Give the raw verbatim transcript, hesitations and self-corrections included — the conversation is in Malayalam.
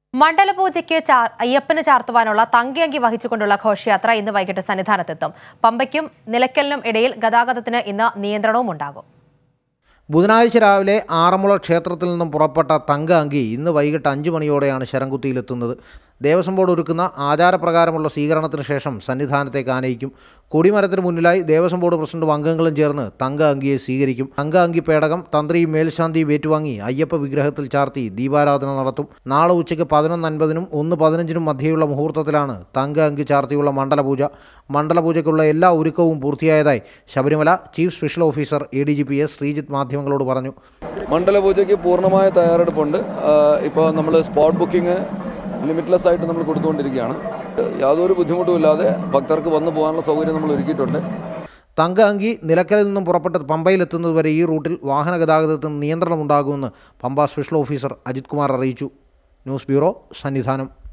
മണ്ഡലപൂജയ്ക്ക് അയ്യപ്പന് ചാർത്തുവാനുള്ള തങ്കയങ്കി വഹിച്ചുകൊണ്ടുള്ള ഘോഷയാത്ര ഇന്ന് വൈകിട്ട് സന്നിധാനത്തെത്തും. പമ്പയ്ക്കും നിലയ്ക്കലിനും ഇടയിൽ ഗതാഗതത്തിന് ഇന്ന് നിയന്ത്രണവും ഉണ്ടാകും. ബുധനാഴ്ച രാവിലെ ആറന്മുള ക്ഷേത്രത്തിൽ നിന്നും പുറപ്പെട്ട തങ്ക അങ്കി ഇന്ന് വൈകിട്ട് അഞ്ചു മണിയോടെയാണ് ശരംകുത്തിയിലെത്തുന്നത്. ദേവസ്വം ബോർഡ് ഒരുക്കുന്ന ആചാരപ്രകാരമുള്ള സ്വീകരണത്തിന് ശേഷം സന്നിധാനത്തേക്ക് ആനയിക്കും. കൊടിമരത്തിന് മുന്നിലായി ദേവസ്വം ബോർഡ് പ്രസിഡന്റും അംഗങ്ങളും ചേർന്ന് തങ്ക അങ്കിയെ സ്വീകരിക്കും. തങ്ക അങ്കി പേടകം തന്ത്രിയും മേൽശാന്തിയും ഏറ്റുവാങ്ങി അയ്യപ്പ വിഗ്രഹത്തിൽ ചാർത്തി ദീപാരാധന നടത്തും. നാളെ ഉച്ചയ്ക്ക് പതിനൊന്ന് അൻപതിനും ഒന്ന് പതിനഞ്ചിനും മധ്യയുള്ള മുഹൂർത്തത്തിലാണ് തങ്ക അങ്കി ചാർത്തിയുള്ള മണ്ഡലപൂജ. മണ്ഡലപൂജയ്ക്കുള്ള എല്ലാ ഒരുക്കവും പൂർത്തിയായതായി Sabarimala chief special officer A D G P S Sreejith മാധ്യമങ്ങളോട് പറഞ്ഞു. മണ്ഡലപൂജയ്ക്ക് പൂർണ്ണമായ തയ്യാറെടുപ്പുണ്ട്. ഇപ്പോൾ നമ്മൾ സ്പോട്ട് ബുക്കിംഗ് ലിമിറ്റ്ലെസ് ആയിട്ട് നമ്മൾ കൊടുത്തുകൊണ്ടിരിക്കുകയാണ്. യാതൊരു ബുദ്ധിമുട്ടുമില്ലാതെ ഭക്തർക്ക് വന്നു പോകാനുള്ള സൗകര്യം നമ്മൾ ഒരുക്കിയിട്ടുണ്ട്. തങ്ക അങ്കി നിലയ്ക്കലിൽ നിന്നും പുറപ്പെട്ട് പമ്പയിലെത്തുന്നതുവരെ ഈ റൂട്ടിൽ വാഹന ഗതാഗതത്തിന് നിയന്ത്രണമുണ്ടാകുമെന്ന് പമ്പ സ്പെഷ്യൽ ഓഫീസർ അജിത് കുമാർ അറിയിച്ചു. News bureau, Sannidhanam.